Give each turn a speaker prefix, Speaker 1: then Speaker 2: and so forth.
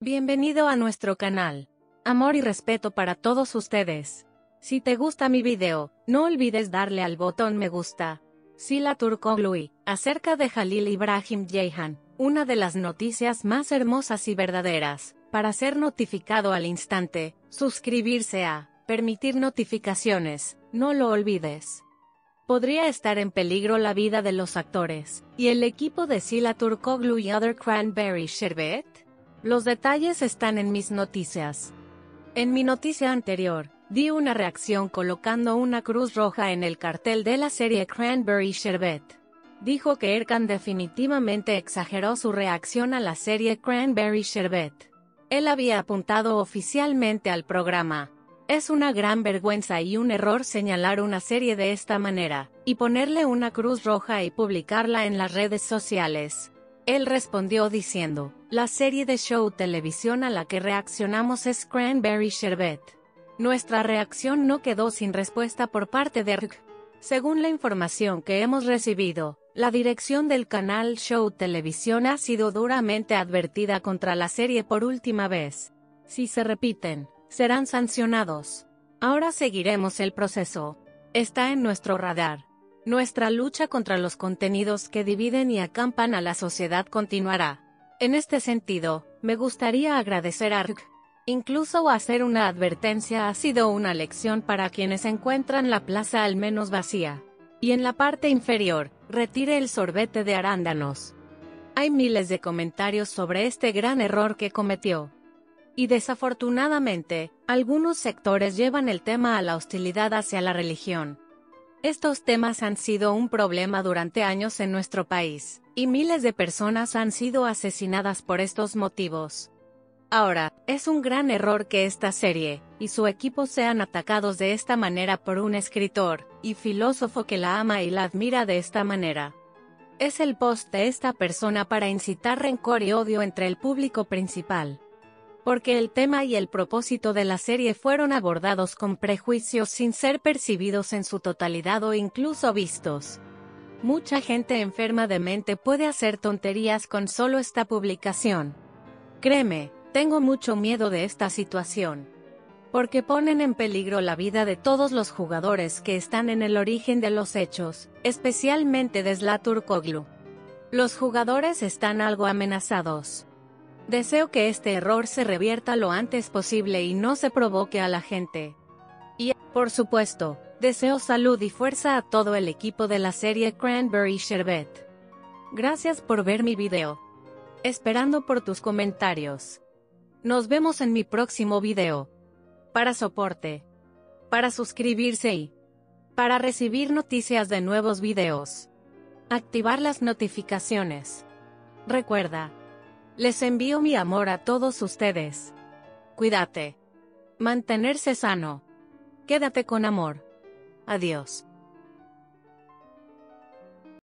Speaker 1: Bienvenido a nuestro canal. Amor y respeto para todos ustedes. Si te gusta mi video, no olvides darle al botón me gusta. Sıla Türkoğlu, acerca de Halil İbrahim Ceyhan, una de las noticias más hermosas y verdaderas. Para ser notificado al instante, suscribirse a, permitir notificaciones, no lo olvides. Podría estar en peligro la vida de los actores, y el equipo de Sıla Türkoğlu y Other Cranberry Sherbet. Los detalles están en mis noticias. En mi noticia anterior, di una reacción colocando una cruz roja en el cartel de la serie Cranberry Sherbet. Dijo que Erkan definitivamente exageró su reacción a la serie Cranberry Sherbet. Él había apuntado oficialmente al programa. Es una gran vergüenza y un error señalar una serie de esta manera, y ponerle una cruz roja y publicarla en las redes sociales. Él respondió diciendo, la serie de show televisión a la que reaccionamos es Cranberry Sherbet. Nuestra reacción no quedó sin respuesta por parte de RK. Según la información que hemos recibido, la dirección del canal Show Televisión ha sido duramente advertida contra la serie por última vez. Si se repiten, serán sancionados. Ahora seguiremos el proceso. Está en nuestro radar. Nuestra lucha contra los contenidos que dividen y acampan a la sociedad continuará. En este sentido, me gustaría agradecer a RK. Incluso hacer una advertencia ha sido una lección para quienes encuentran la plaza al menos vacía. Y en la parte inferior, retire el sorbete de arándanos. Hay miles de comentarios sobre este gran error que cometió. Y desafortunadamente, algunos sectores llevan el tema a la hostilidad hacia la religión. Estos temas han sido un problema durante años en nuestro país, y miles de personas han sido asesinadas por estos motivos. Ahora, es un gran error que esta serie, y su equipo sean atacados de esta manera por un escritor, y filósofo que la ama y la admira de esta manera. Es el post de esta persona para incitar rencor y odio entre el público principal. Porque el tema y el propósito de la serie fueron abordados con prejuicios sin ser percibidos en su totalidad o incluso vistos. Mucha gente enferma de mente puede hacer tonterías con solo esta publicación. Créeme, tengo mucho miedo de esta situación. Porque ponen en peligro la vida de todos los jugadores que están en el origen de los hechos, especialmente de Sıla Türkoğlu. Los jugadores están algo amenazados. Deseo que este error se revierta lo antes posible y no se provoque a la gente. Y, por supuesto, deseo salud y fuerza a todo el equipo de la serie Cranberry Sherbet. Gracias por ver mi video. Esperando por tus comentarios. Nos vemos en mi próximo video. Para soporte. Para suscribirse y para recibir noticias de nuevos videos. Activar las notificaciones. Recuerda. Les envío mi amor a todos ustedes. Cuídate. Mantenerse sano. Quédate con amor. Adiós.